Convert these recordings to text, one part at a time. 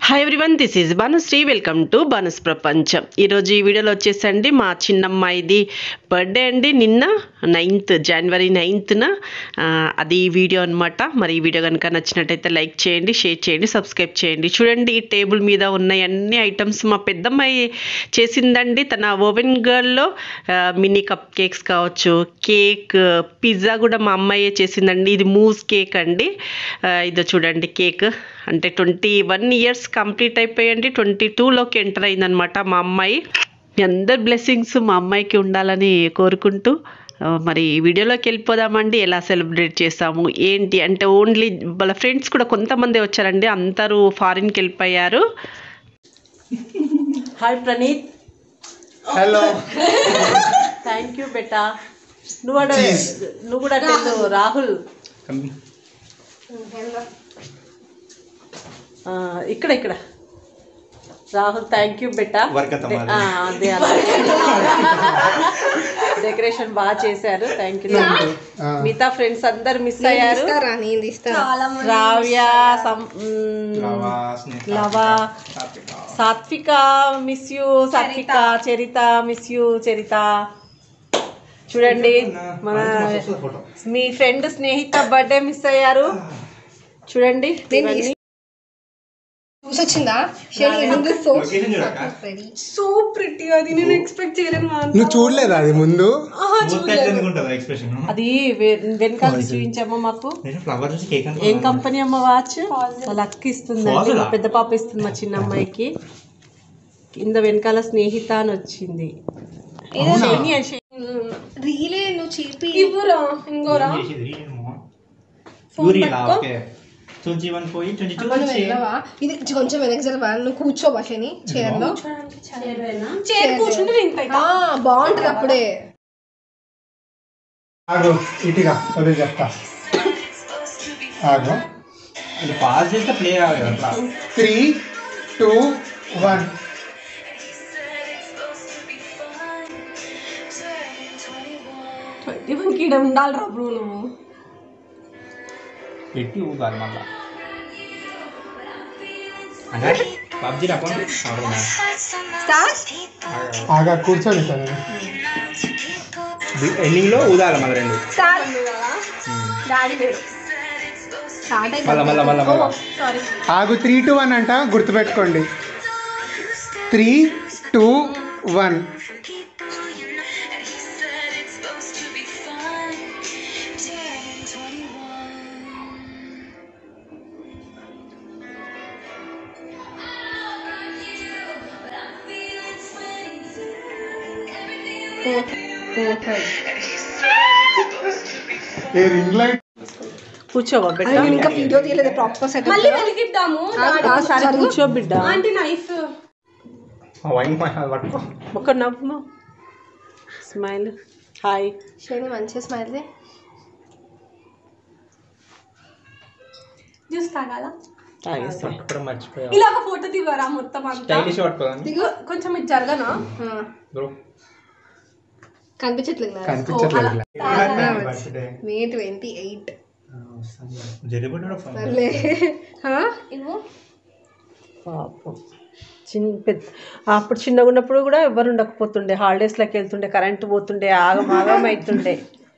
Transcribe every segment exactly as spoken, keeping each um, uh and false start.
Hi everyone, this is Bhanusri. Welcome to Bhanu's ప్రపంచం. ఈరోజు ఈ వీడియోలో వచ్చేసండి మా చిన్నమ్మాయిది బర్త్డే అండి. నిన్న నైన్త్ జనవరి నైన్త్న అది వీడియో అనమాట. మరి ఈ వీడియో కనుక నచ్చినట్టయితే లైక్ చేయండి, షేర్ చేయండి, సబ్స్క్రైబ్ చేయండి. చూడండి, ఈ టేబుల్ మీద ఉన్న అన్ని ఐటమ్స్ మా పెద్దమ్మాయి చేసిందండి. తన ఓవెన్ గర్ల్లో మినీ కప్ కేక్స్ కావచ్చు, కేక్, పిజ్జా కూడా మా అమ్మాయే చేసిందండి. ఇది మూస్ కేక్ అండి. ఇదో చూడండి కేక్, అంటే ట్వంటీ వన్ ఇయర్స్ కంప్లీట్ అయిపోయండి. ట్వంటీ టూలోకి ఎంటర్ అయిందనమాట మా అమ్మాయి. అందరి బ్లెస్సింగ్స్ మా అమ్మాయికి ఉండాలని కోరుకుంటూ మరి వీడియోలోకి వెళ్ళిపోదామండి. ఎలా సెలబ్రేట్ చేస్తాము ఏంటి అంటే, ఓన్లీ వాళ్ళ ఫ్రెండ్స్ కూడా కొంతమంది వచ్చారండి, అందరూ ఫారిన్కి వెళ్ళిపోయారు. Hi Praneeth. Hello. Thank you బెటా. నువ్వు నువ్వు కూడా రాహుల్ ఇక్కడ ఇక్కడ రాహుల్ థ్యాంక్ యూ బెటా. అదే డెకరేషన్ బాగా చేశారు. Thank you. మిగతా ఫ్రెండ్స్ అందరు మిస్ అయ్యారు. రావ్య, లవా, సాత్విక మిస్ యూ. సాత్విక, చరిత మిస్ యూ. చరిత చూడండి, మన మీ ఫ్రెండ్ స్నేహిత బర్త్డే మిస్ అయ్యారు. చూడండి సో ప్రిటీ. అది నేను ఎక్స్పెక్ట్ చేయలేను. నువ్వు చూడలేదా అది ముందు? అది వెనకాల చూపించమ్మా మాకు. ఏం కంపెనీ అమ్మ వాచ్? వాళ్ళ అక్క ఇస్తుందండి, మా పెద్ద పాప ఇస్తుంది మా చిన్న అమ్మాయికి. కింద వెనకాల స్నేహిత అని వచ్చింది. ఇది కొంచెం నువ్వు కూర్చో భాషని చైర్లో బాగుంటుంది. అప్పుడే ఇటుగా చెప్తా. Three two one. ఇక్కడ ఉండాలి రా బ్రో. నువ్వు పెట్టి ఊగాలి మళ్ళా. ఆగా కూర్చోండి సార్. ఎండింగ్ లో ఊదాలి మళ్ళీ రెండు. ఆగు. త్రీ టూ వన్ అంట, గుర్తుపెట్టుకోండి. Three two one. కూర్చోవా బిడ్డ? ఇంకా వీడియో తీయలేదు ప్రాపర్ సెటప్. మళ్ళీ వెలిగిద్దాము. సరే కూర్చో బిడ్డ. ఆంటీ నైఫ్ ఒక నవ్వు, స్మైల్. హాయ్ షేని, మంచి స్మైల్. జ్యూస్ తాగాలా? ఇలా ఒక ఫోటో దిగరా మొత్తం అంతా. దిగు కొంచెం ఇది జరగనా? కనిపించట్లేదు. May twenty eight. చిన్న పెద్ద అప్పుడు చిన్నగా ఉన్నప్పుడు కూడా ఎవరు ఉండకపోతుండే. హాలిడేస్లోకి వెళ్తుండే, కరెంట్ పోతుండే, ఆగం ఆగం అవుతుండే.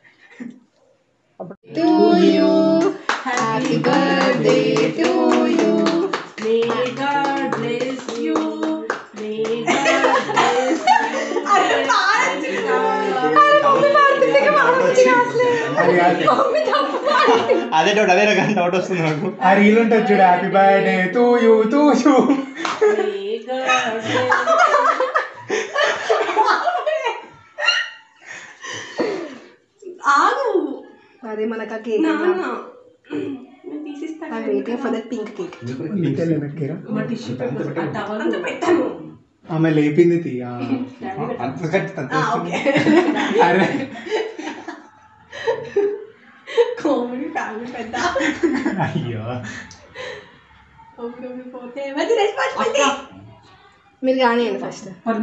అదే డౌట్ అదే రకం డౌట్ వస్తుంది నాకు. ఆ రీల్ ఉంటుంది చూడు, happy birthday to you to you. అదే మనకు ఆ cake waiting for that pink cake. ఆమె లేపింది తీ. అరే అయ్యో, మీరు కానివ్వండి ఫస్ట్.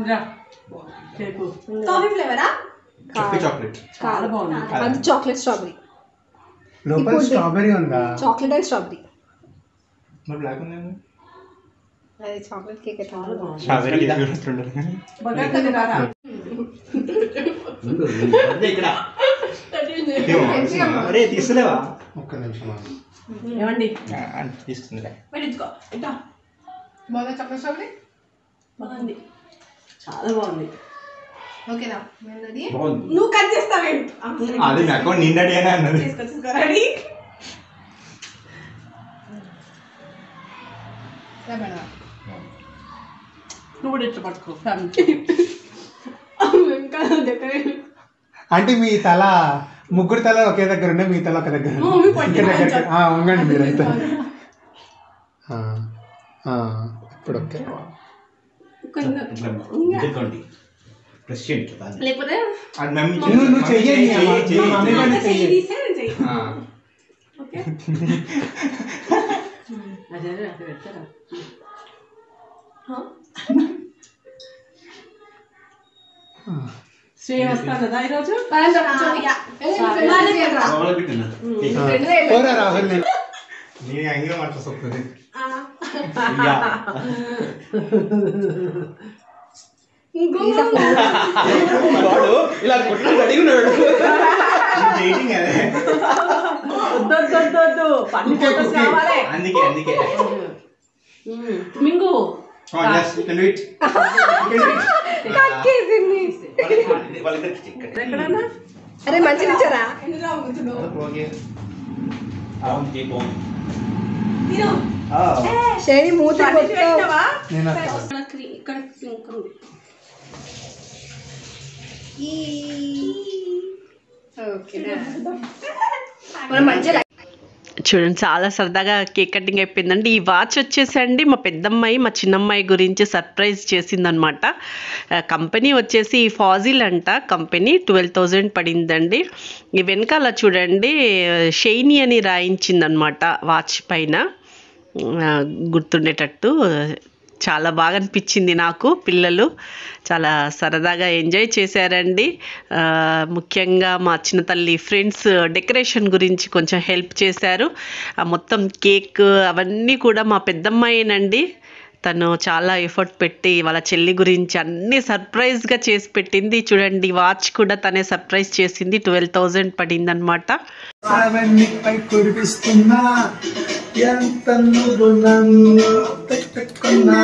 అది చాక్లెట్ స్ట్రాబెరీ. లోపల స్ట్రాబెరీ ఉందా? Chocolate and strawberry. అది చాక్లెట్ కేక్ అయితే చాలా బాగుంది. స్ట్రాబెరీ కేక్ ఉండదు బగారా రారా ఇక్కడ అరే తీసులేవా ఒక్క నిమిషం ఆగు. ఏమండి తీసుకుందిలే పెట్టించుకో ఇట్టా బాగా చాక్లెట్ స్ట్రాబెరీ బాగుంది, చాలా బాగుంది. ఓకేనా మెల్లది బాగుంది. నువ్వు కట్ చేస్తావే అది మీ అకౌంట్ నిన్నటి అని అన్నది. తీసుకొచ్చేసుకో రెడీ. నువ్వు కూడా ఇట్లా పట్టుకో ఇంకా దగ్గర అంటే మీ తల ముగ్గురు తల ఒకే దగ్గర ఉన్నాయి, మీ తల ఒక దగ్గర ఉంది. ఇక్కడ దగ్గర ఆ, ఉంగండి మీరైతే. ఆ, ఆ, ఇప్పుడు ఓకే. లేకపోతే అది మమ్మీ నువ్వు నువ్వు చెయ్యండి అమ్మ. చెయ్యి, మమ్మీ చెయ్యి. వాళ్ళని చెయ్యి. తీసే చెయ్యి. ఆ. ఓకే అదే అదే పెడతారా శ్రీ వస్తా కదా ఈరోజు. పోరా రాహుల్ నేను నీ అంగిలో మాట వస్తుంది. వాడు ఇలా కొట్టిన అడిగి ఉన్నాడు. అందుకే అందుకే మింగు ఎక్కడన్నా అరే మంచిగా ఇచ్చారా శని మూత నేను అట్లా. ఇక్కడ ఓకేనా మనం మంచిగా చూడండి చాలా సరదాగా కేక్ కటింగ్ అయిపోయిందండి. ఈ వాచ్ వచ్చేసండి మా పెద్దమ్మాయి మా చిన్నమ్మాయి గురించి సర్ప్రైజ్ చేసిందనమాట. కంపెనీ వచ్చేసి ఫాజిల్ అంట, కంపెనీ ట్వెల్వ్ థౌజండ్ పడిందండి. ఈ వెనకాల చూడండి షైనీ అని రాయించిందనమాట వాచ్ పైన, గుర్తుండేటట్టు. చాలా బాగా అనిపించింది నాకు. పిల్లలు చాలా సరదాగా ఎంజాయ్ చేశారండి. ముఖ్యంగా మా చిన్న తల్లి ఫ్రెండ్స్ డెకరేషన్ గురించి కొంచెం హెల్ప్ చేశారు. మొత్తం కేక్ అవన్నీ కూడా మా పెద్దమ్మాయినండి. తను చాలా ఎఫర్ట్ పెట్టి వాళ్ళ చెల్లి గురించి అన్నీ సర్ప్రైజ్గా చేసి పెట్టింది. చూడండి వాచ్ కూడా తనే సర్ప్రైజ్ చేసింది. ట్వెల్వ్ థౌజండ్ పడింది అనమాట. కురిపిస్తున్నా ఎంత నువ్వు నన్ను పెట్టుకున్నా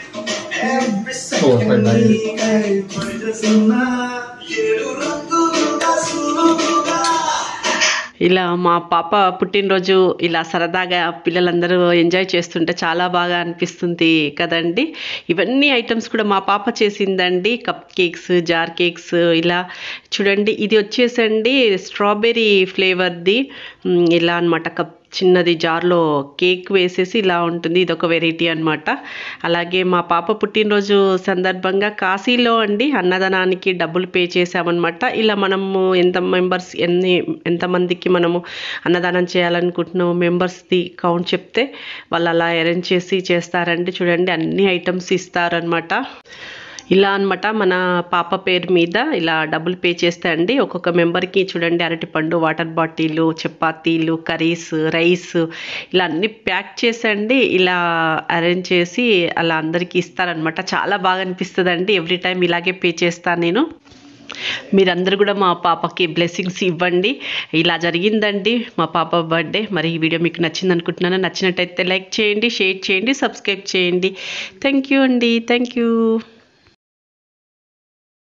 ఇలా మా పాప పుట్టినరోజు ఇలా సరదాగా పిల్లలందరూ ఎంజాయ్ చేస్తుంటే చాలా బాగా అనిపిస్తుంది కదండి. ఇవన్నీ ఐటమ్స్ కూడా మా పాప చేసిందండి. Cup cakes, jar cakes. ఇలా చూడండి ఇది వచ్చేసండి స్ట్రాబెర్రీ ఫ్లేవర్ది. ఇలా అనమాట కప్ చిన్నది జార్లో కేక్ వేసేసి ఇలా ఉంటుంది. ఇదొక వెరైటీ అనమాట. అలాగే మా పాప పుట్టినరోజు సందర్భంగా కాశీలో అండి అన్నదానానికి డబ్బులు పే చేసామన్నమాట. ఇలా మనము ఎంత మెంబర్స్ ఎన్ని ఎంతమందికి మనము అన్నదానం చేయాలనుకుంటున్నాము మెంబర్స్ది కౌంట్ చెప్తే వాళ్ళు అలా అరేంజ్ చేసి చేస్తారండి. చూడండి అన్ని ఐటమ్స్ ఇస్తారనమాట. ఇలా అనమాట మన పాప పేరు మీద ఇలా డబ్బులు పే చేస్తే అండి ఒక్కొక్క మెంబర్కి చూడండి అరటిపండు, వాటర్ బాటిల్, చపాతీలు, కర్రీస్, రైస్ ఇలా అన్ని ప్యాక్ చేసండి ఇలా అరేంజ్ చేసి అలా అందరికీ ఇస్తారనమాట. చాలా బాగా అనిపిస్తుందండి. ఎవ్రీ టైం ఇలాగే పే చేస్తాను నేను. మీరందరూ కూడా మా పాపకి బ్లెస్సింగ్స్ ఇవ్వండి. ఇలా జరిగిందండి మా పాప బర్త్డే. మరి ఈ వీడియో మీకు నచ్చింది అనుకుంటున్నాను. నచ్చినట్టయితే లైక్ చేయండి, షేర్ చేయండి, సబ్స్క్రైబ్ చేయండి. థ్యాంక్ యూ అండి. Thank you.